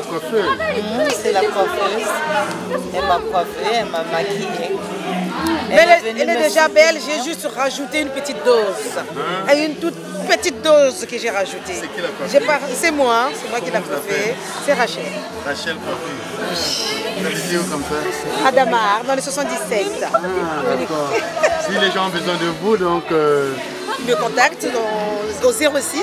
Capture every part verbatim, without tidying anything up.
coiffeuse. Mmh, c'est la coiffeuse. Elle m'a coiffée, elle m'a maquillée. Elle, elle, est, elle est déjà belle, j'ai juste rajouté une petite dose. Hein? Une toute petite dose que j'ai rajoutée. C'est qui la coiffée? C'est moi, c'est moi qui l'ai coiffée. C'est Rachel. Rachel coiffée. Vous habitez où comme ça? À Damar, dans le soixante-dix-sept. Ah, d'accord. Si les gens ont besoin de vous, donc... Euh... Me contacte dans, au zéro six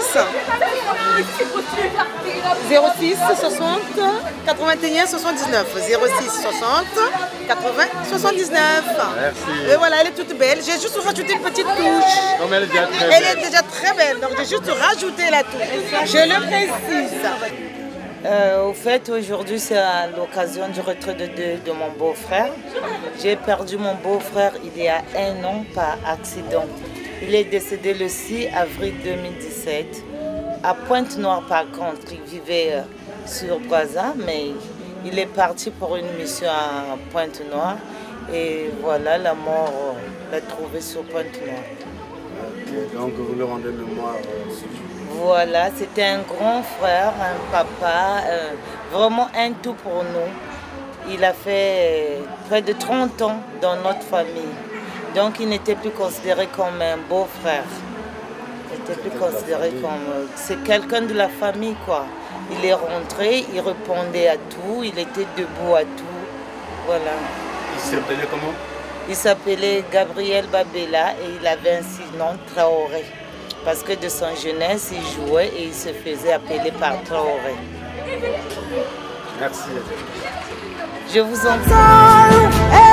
soixante quatre-vingt-un soixante-dix-neuf zéro six soixante quatre-vingts soixante-dix-neuf. Merci. Et voilà, elle est toute belle. J'ai juste rajouté une petite touche. Comme elle est déjà très elle belle. est déjà très belle, donc j'ai juste rajouté la touche. Je le précise. Euh, au fait, aujourd'hui, c'est à l'occasion du retrait de deuil de mon beau-frère. J'ai perdu mon beau-frère il y a un an par accident. Il est décédé le six avril deux mille dix-sept. À Pointe-Noire, par contre, il vivait euh, sur Brazza, mais il est parti pour une mission à Pointe-Noire. Et voilà, la mort euh, l'a trouvé sur Pointe-Noire. Okay, donc vous le rendez mémoire euh, Voilà, c'était un grand frère, un papa, euh, vraiment un tout pour nous. Il a fait euh, près de trente ans dans notre famille. Donc il n'était plus considéré comme un beau-frère. Il n'était plus considéré comme... C'est quelqu'un de la famille, quoi. Il est rentré, il répondait à tout, il était debout à tout. Voilà. Il s'appelait comment? Il s'appelait Gabriel Babela et il avait un surnom Traoré. Parce que de son jeunesse, il jouait et il se faisait appeler par Traoré. Merci. Je vous en prie.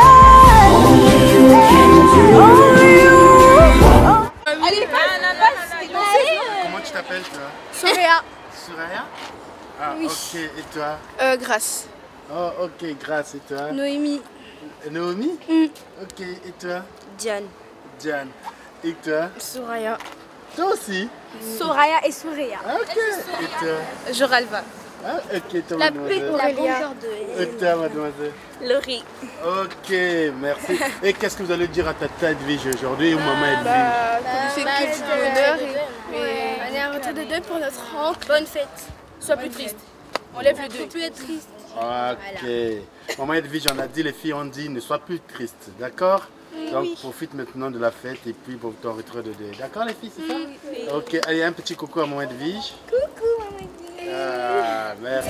Allez, comment tu t'appelles toi? Soraya. Soraya? Ah oui. Ok, et toi? Euh, Grâce. Oh ok, Grâce, et toi? Noémie. Noémie? Mm. Ok, et toi? Diane. Diane. Et toi? Soraya. Toi aussi? Soraya et Soraya. Ok, et toi? Joralva. Ah, ok, toi La mademoiselle. la bonjour de... Et toi mademoiselle? Laurie. Ok, merci. Et qu'est-ce que vous allez dire à ta tête Edwige aujourd'hui ou maman Edwige? Bah, c'est que du bonheur et, et on est à retour de deuil pour notre oncle. Bonne fête. Sois plus triste. On lève le deuil. Plus être triste. Ok. Maman Edwige, on a dit, les filles ont dit, ne sois plus triste, d'accord? Donc oui. Profite maintenant de la fête et puis pour ton retrait de deuil. D'accord les filles, c'est ça? Oui. Ok, allez, un petit coucou à maman Edwige. Coucou maman Edwige. Ah, merci.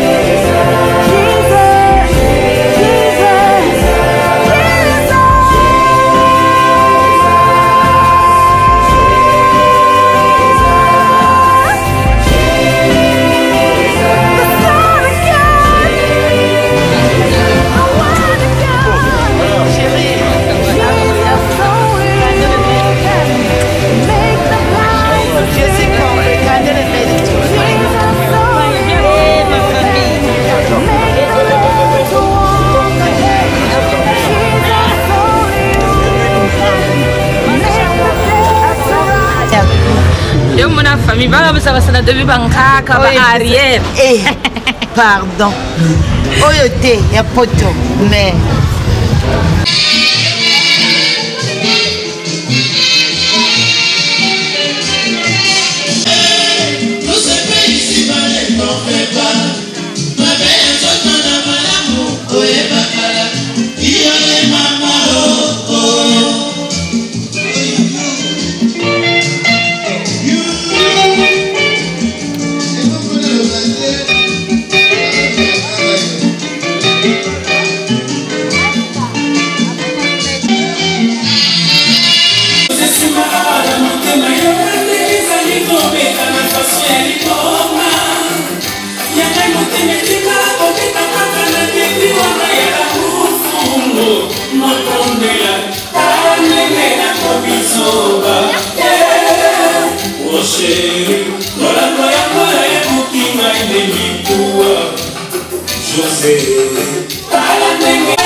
famille bala musaba sana debi banka ka ba arrière. Eh, pardon. Oyo te ya poto mais José, para ndenge